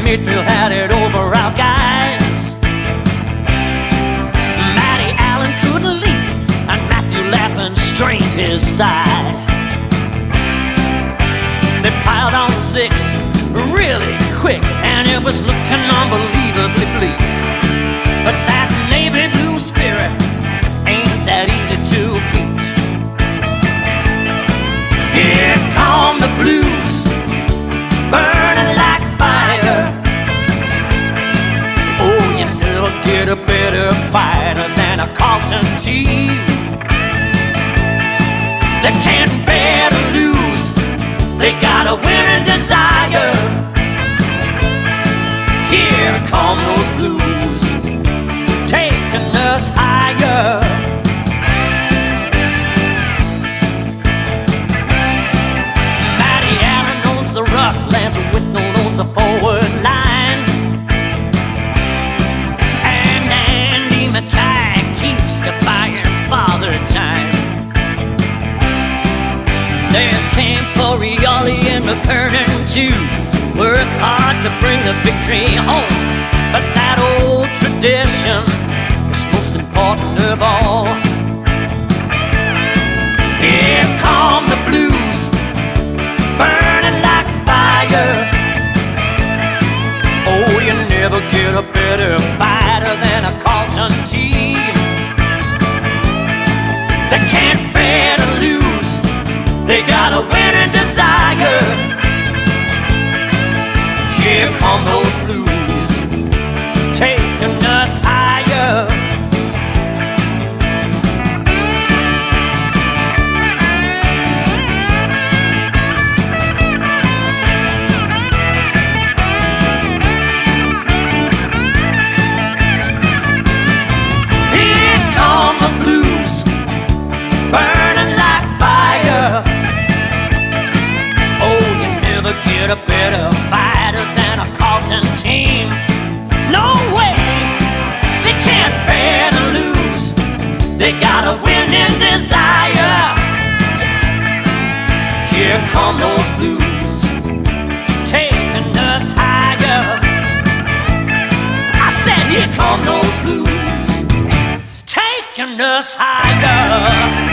midfield had it over our guys. Matty Allen couldn't leap, and Matthew Lappin strained his thigh. They piled on 6 really quick, and it was looking unbelievably bleak. But that navy blue spirit ain't that easy to beat. Here come the Blues, burning like fire. Oh, you never get a better fighter than a Carlton team. They can't bear to lose, they got a winning desire. Here come those Blues, taking us higher. Matty Allen owns the ruck, Lance Whitnell owns the forward line, and Andy Mackay keeps defying Father Time. There's King Forioli and McKernan too, work hard to bring the victory home. But that old tradition is most important of all. Here come the Blues, burning like fire. Oh, you never get a better fighter than a Carlton team. They can't bear to lose, they got a winning desire. Here come those Blues, taking us higher. Here come the Blues, burning like fire. Oh, you never get a better fighter than a Carlton team. No way, they can't bear to lose, they got a winning desire. Here come those Blues, taking us higher. I said here come those Blues, taking us higher.